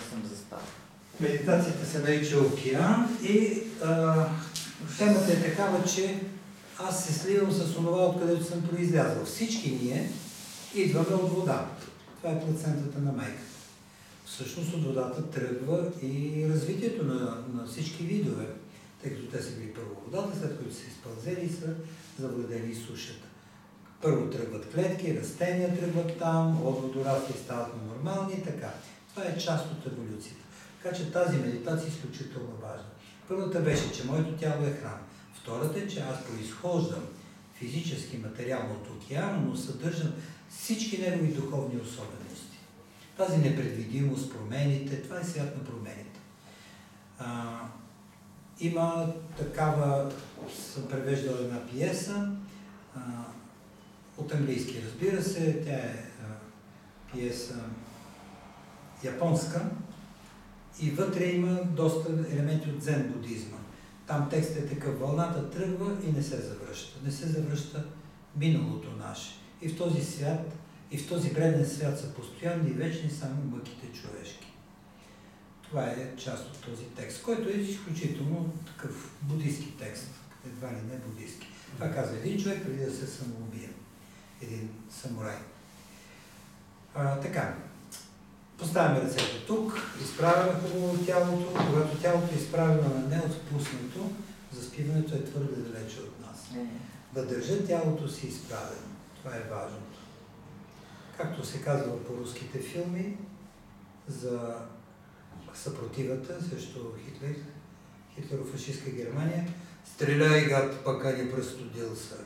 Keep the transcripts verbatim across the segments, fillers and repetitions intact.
съм заспал. Медитацията се нарича океан и а, темата е такава, че аз се сливам с онова, откъдето съм произлязъл. Всички ние идваме от вода. Това е плацентата на майка. Всъщност от водата тръгва и развитието на, на всички видове, тъй като те са били първо водата, след като са изпълзели и са завладели сушата. Първо тръгват клетки, растения тръгват там, от водорасли стават нормални и така. Това е част от еволюцията. Така че тази медитация е изключително важна. Първата беше, че моето тяло е храм. Втората е, че аз произхождам физически, материално от океана, но съдържам всички негови духовни особености. Тази непредвидимост, промените, това е свят на промените. А, има такава, съм превеждал една пиеса, а, от английски, разбира се, тя е а, пиеса японска и вътре има доста елементи от дзен будизма. Там текстът е такъв: вълната тръгва и не се завръща. Не се завръща миналото наше. И в този свят, и в този бреден свят са постоянни и вечни само мъките човешки. Това е част от този текст, който е изключително такъв будистки текст, едва ли не будистки. Това казва един човек преди да се самоубие. Един самурай. А, така, поставяме ръцете тук, изправяме хубаво тялото. Когато тялото е изправено на неотпуснато, заспиването е твърде далече от нас. Да държа тялото си изправено. Това е важното. Както се казва по руските филми за съпротивата срещу Хитлер, хитлеро-фашистска Германия: стреляй, гад, пока не простудил се.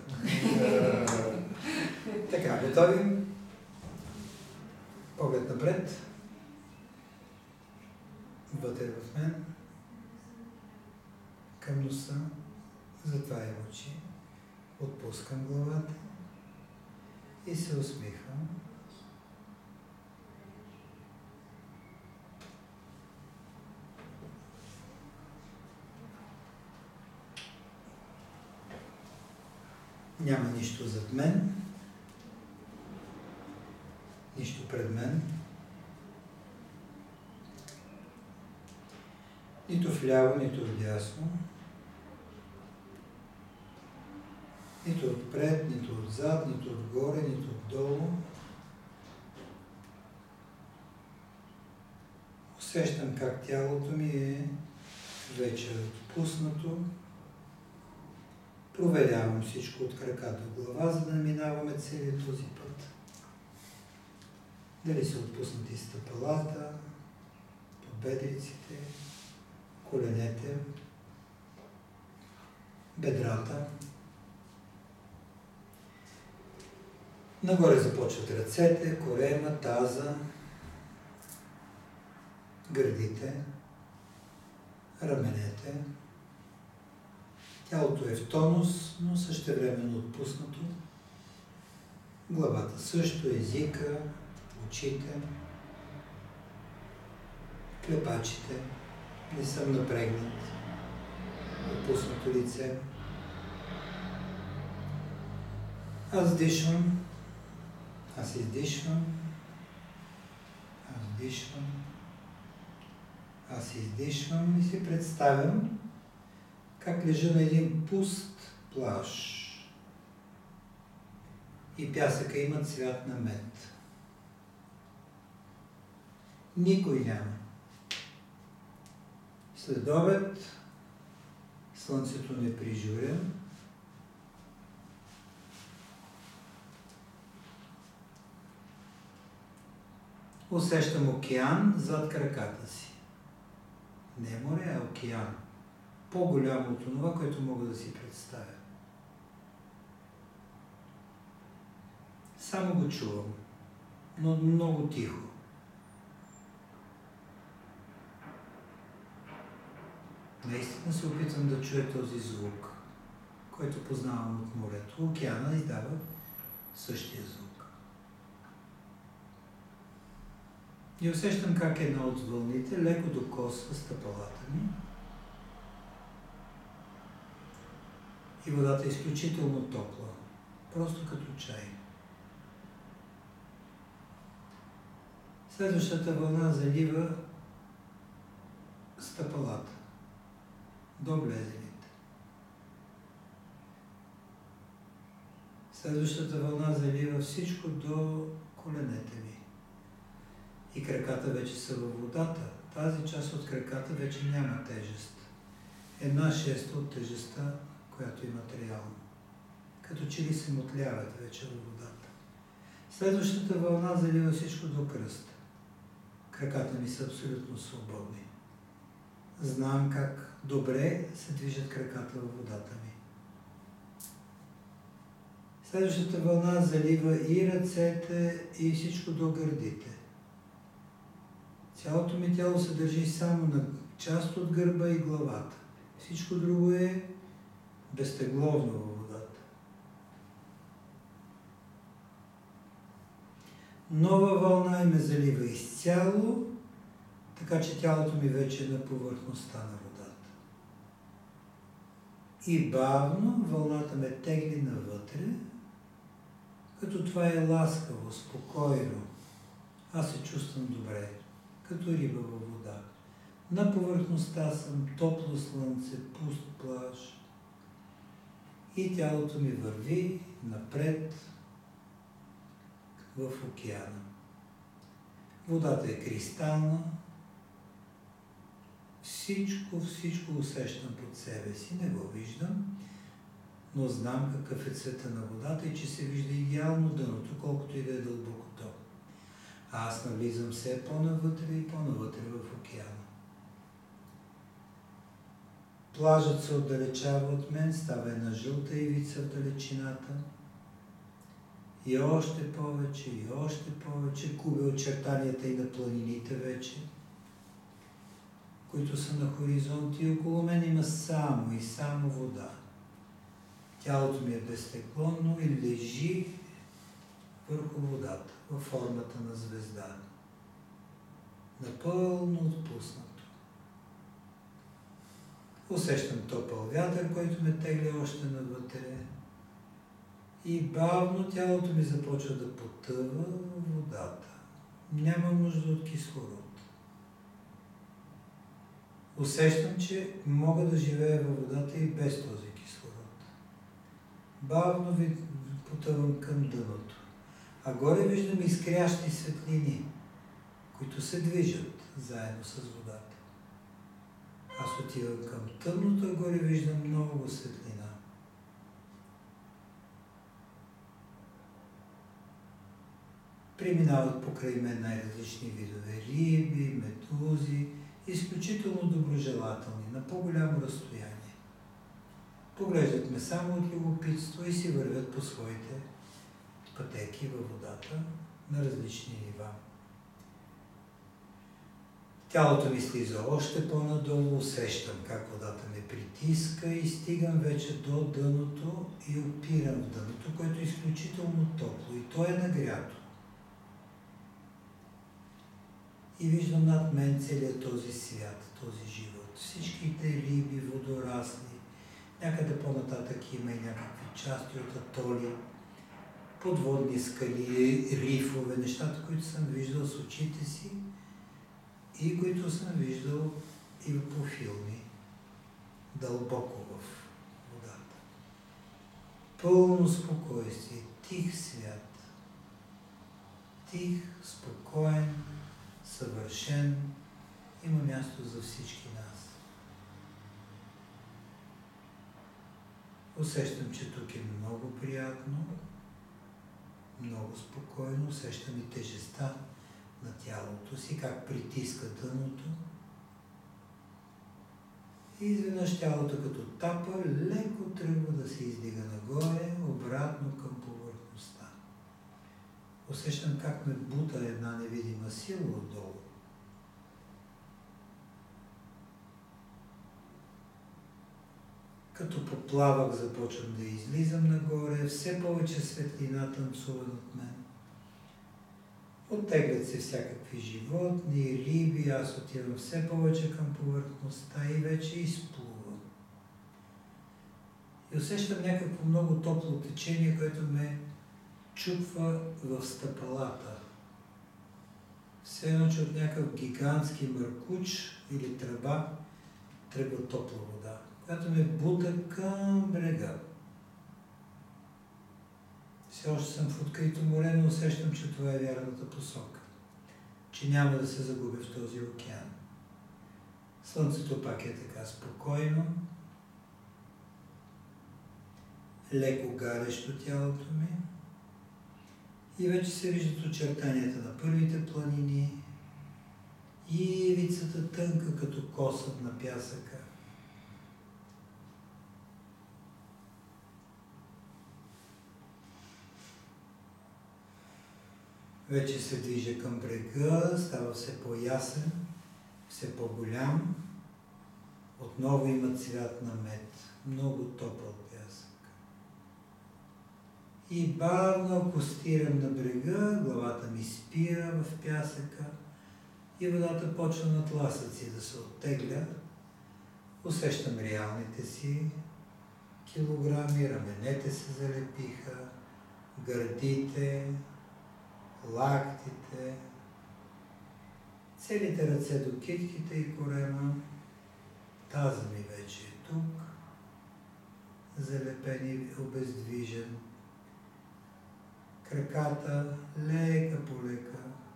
Така, готови? Поглед напред. Вътре в мен. Към носа. Затварям очи. Отпускам главата. И се усмихвам. Няма нищо зад мен, нищо пред мен, нито вляво, нито вдясно, нито отпред, нито отзад, нито отгоре, нито отдолу. Усещам как тялото ми е вече отпуснато. Проверявам всичко от крака до глава, за да минаваме целият този път. Дали са отпуснати стъпалата, подбедриците, коленете, бедрата. Нагоре започват ръцете, корема, таза, гърдите, раменете. Тялото е в тонус, но същевременно отпуснато. Главата също, езика, очите, клепачите. Не съм напрегнат. Отпуснато лице. Аз дишам. Аз издишвам. Аз дишвам. Аз издишвам и си представям как лежа на един пуст плаж и пясъка има цвят на мед. Никой няма. След обед слънцето не прижуря. Усещам океан зад краката си. Не море, а океан. По-голямо от това, което мога да си представя. Само го чувам, но много тихо. Наистина се опитвам да чуя този звук, който познавам от морето. Океана издава същия звук. И усещам как една от вълните леко докосва стъпалата ми. И водата е изключително топла, просто като чай. Следващата вълна залива стъпалата до глезените. Следващата вълна залива всичко до коленете ми. И краката вече са във водата. Тази част от краката вече няма тежест. Една шеста от тежестта, която е материална. Като че ли се мотляват вече във водата. Следващата вълна залива всичко до кръста. Краката ми са абсолютно свободни. Знам как добре се движат краката във водата ми. Следващата вълна залива и ръцете, и всичко до гърдите. Цялото ми тяло се държи само на част от гърба и главата. Всичко друго е безтегловно във водата. Нова вълна и ме залива изцяло, така че тялото ми вече е на повърхността на водата. И бавно вълната ме тегли навътре, като това е ласкаво, спокойно. Аз се чувствам добре, като риба във вода. На повърхността съм топло слънце, пуст плаж. И тялото ми върви напред в океана. Водата е кристална. Всичко, всичко усещам под себе си. Не го виждам, но знам какъв е цвета на водата и че се вижда идеално дъното, колкото и да е дълбокото. А аз навлизам все по-навътре и по-навътре в океана. Плажът се отдалечава от мен, става една жълта ивица в далечината. И още повече, и още повече губя очертанията и на планините вече, които са на хоризонт, и около мен има само и само вода. Тялото ми е безтеклонно и лежи върху водата, във формата на звезда. Напълно отпуснато. Усещам топъл вятър, който ме тегли още навътре. И бавно тялото ми започва да потъва в водата. Нямам нужда от кислород. Усещам, че мога да живея във водата и без този кислород. Бавно ви потъвам към дъното. А горе виждам изкрящи светлини, които се движат заедно с водата. Аз отивам към тъмното, а горе виждам много светлина. Преминават покрай мен най-различни видове риби, медузи, изключително доброжелателни, на по-голямо разстояние. Поглеждат ме само от любопитство и си вървят по своите пътеки във водата на различни нива. Тялото ми слиза още по-надолу, усещам как водата ме притиска и стигам вече до дъното и опирам в дъното, което е изключително топло и то е нагрято. И виждам над мен целият този свят, този живот. Всичките риби, водорасли, някъде по-нататък има и някакви части от атоли, подводни скали, рифове, нещата, които съм виждал с очите си и които съм виждал и по филми, дълбоко в водата. Пълно спокойствие, тих свят, тих, спокоен, съвършен, има място за всички нас. Усещам, че тук е много приятно, много спокойно, усещам и тежестта на тялото си, как притиска дъното. И изведнъж тялото като тапа леко тръгва да се издига нагоре, обратно към повърхността. Усещам как ме бута една невидима сила отдолу. Като поплавък започвам да излизам нагоре, все повече светлина танцува над мен. Оттеглят се всякакви животни, риби, аз отивам все повече към повърхността и вече изплувам. И усещам някакво много топло течение, което ме чупва в стъпалата. Все едно, че от някакъв гигантски мъркуч или тръба тръгва топла вода, която ме бута към брега. Все още съм в открито море, но усещам, че това е вярната посока. Че няма да се загубя в този океан. Слънцето пак е така спокойно, леко гарещо тялото ми и вече се виждат очертанията на първите планини и ивицата тънка като косът на пясъка. Вече се движа към брега, става все по-ясен, все по-голям. Отново има цвят на мед, много топъл пясък. И бавно акостирам на брега, главата ми спира в пясъка и водата почва на тласъци да се оттегля. Усещам реалните си килограми, раменете се залепиха, гърдите, лактите, целите ръце до китките и корема. Таза ми вече е тук, залепен и обездвижен. Краката лека по лека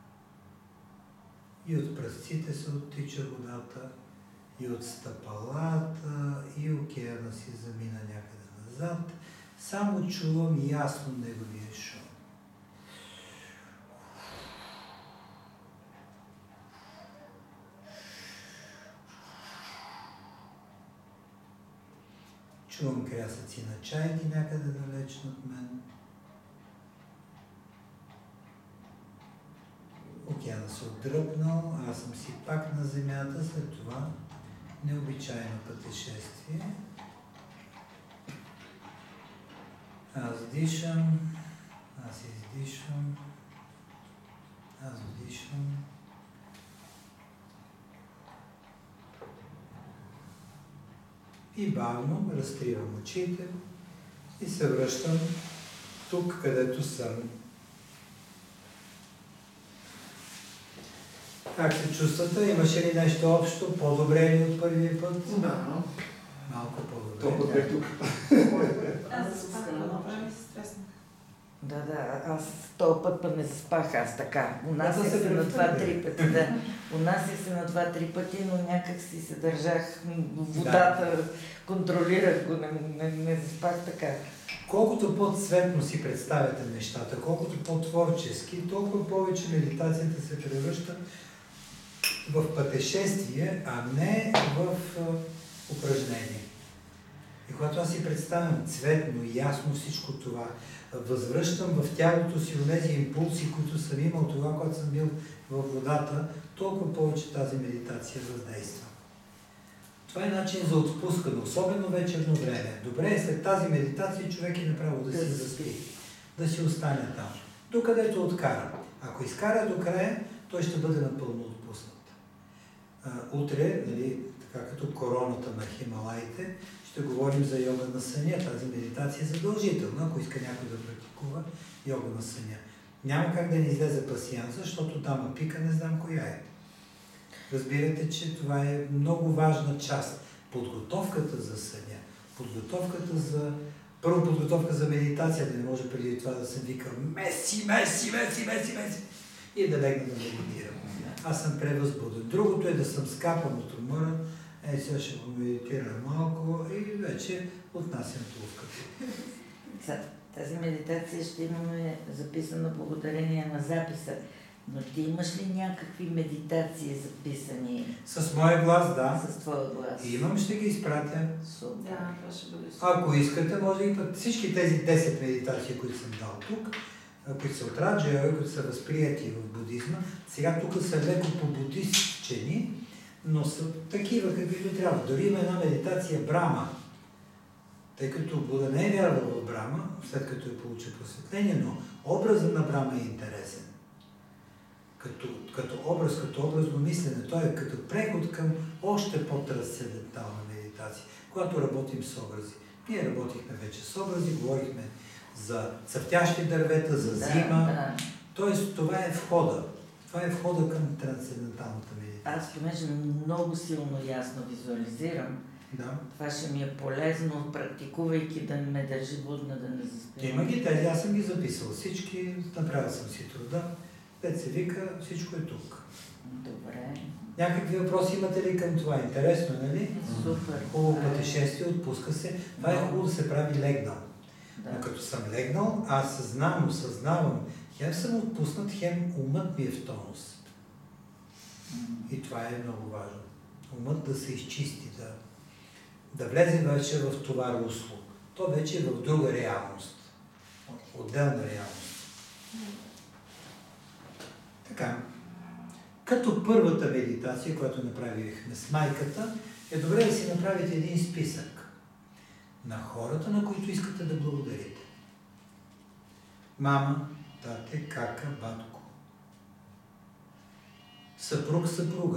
и от пръстците се оттича водата, и от стъпалата, и океана си замина някъде назад. Само чувам ясно неговия шум. Чувам крясъци на чайки някъде далеч над мен. Океана се отдръпнал, аз съм си пак на земята, след това необичайно пътешествие. Аз дишам, аз издишам, аз вдишам. И бавно разкривам очите и се връщам тук, където съм. Как се чувствате? Имаше ли нещо общо? По-добре ли от първия път? Да. Малко по-добре. Толкова бе тук. Аз заспах по-добре, ми се стреснах. Да, да, аз този път път не заспах аз така. Унасях се се на превърна. два-три пъти, да. Унасях се на два-три пъти, но някак си се държах водата, да. Контролирах го, не, не, не заспах така. Колкото по-цветно си представяте нещата, колкото по-творчески, толкова повече медитацията се превръща в пътешествие, а не в упражнение. И когато аз си представям цветно, ясно всичко това, възвръщам в тялото си онези импулси, които съм имал това, когато съм бил във водата, толкова повече тази медитация въздейства. Това е начин за отпускане, особено вечерно време. Добре е след тази медитация човек е направо да си заспи, да си остане там, докъдето откара. Ако изкара до края, той ще бъде напълно отпуснат. Утре, нали, така като короната на Хималаите, ще говорим за йога на съня. Тази медитация е задължителна, ако иска някой да практикува йога на съня. Няма как да ни излезе пасианса, защото дама пика, не знам коя е. Разбирате, че това е много важна част. Подготовката за съня, подготовката за... Първо подготовка за медитация, да не може преди това да съм викал меси, меси, меси, меси, меси и да легна да медитирам. Аз съм превъзбуден. Другото е да съм скапан от умора, е, сега ще го медитирам малко и вече отнасям туловката. За тази медитация ще имаме записано благодарение на записа. Но ти имаш ли някакви медитации записани? С моя глас, да. С твоя глас? И имам, ще ги изпратя. Супер. Да, това ще бъде супер. Ако искате, може и път всички тези десет медитации, които съм дал тук, които са от Раджа йога, които са възприяти в будизма, сега тук са леко по-будистчени, но са такива, каквито трябва. Дори има една медитация Брама, тъй като Буда не е вярвал в Брама, след като е получил просветление, но образът на Брама е интересен. Като, като образ, като образно мислене, той е като преход към още по-трансцендентална медитация, когато работим с образи. Ние работихме вече с образи, говорихме за цъфтящи дървета, за зима. Да, да. Тоест, това е входа. Това е входа към трансценденталната медитация. Аз понеже много силно ясно визуализирам, Да. това ще ми е полезно, практикувайки да ме държи будна, да не заспивам. Има ги тези, аз съм ги записал всички, направил съм си труда. Пет се вика, всичко е тук. Добре. Някакви въпроси имате ли към това? Интересно, нали? Супер. Хубаво Това е- пътешествие, отпуска се. Това е хубаво да се прави легнал. Но Да. като съм легнал, аз съзнам, осъзнавам, хем съм отпуснат, хем умът ми е в тонус. М. И това е много важно. Умът да се изчисти, да, да влезе вече в това русло. То вече е в друга реалност. Отделна реалност. Така. Като първата медитация, която направихме с майката, е добре да си направите един списък на хората, на които искате да благодарите. Мама, тате, кака, батко. Съпруг, съпруга.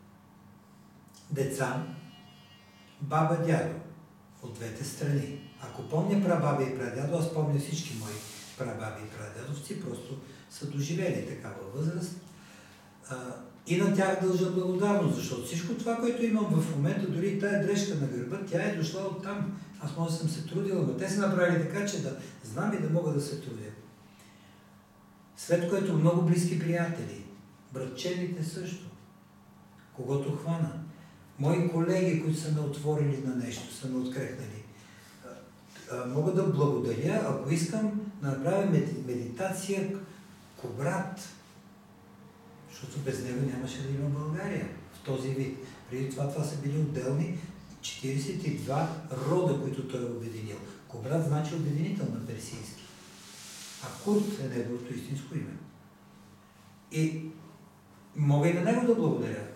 Деца, баба, дядо. От двете страни. Ако помня прабаба и прадядо, аз помня всички мои прабаби и прадядовци, просто са доживели такава възраст. А, и на тях дължа благодарност, защото всичко това, което имам в момента, дори и тая дрежка на гърба, тя е дошла от там. Аз може да съм се трудила, но те са направили така, че да знам и да мога да се трудя. След което много близки приятели, братчевите също, когото хвана. Мои колеги, които са ме отворили на нещо, са ме открехнали. Мога да благодаря, ако искам да направя медитация Кубрат, защото без него нямаше да има България в този вид. Преди това това са били отделни четиридесет и два рода, които той е обединил. Кубрат значи обединител на персийски. А Курт е неговото истинско име. И мога и на него да благодаря.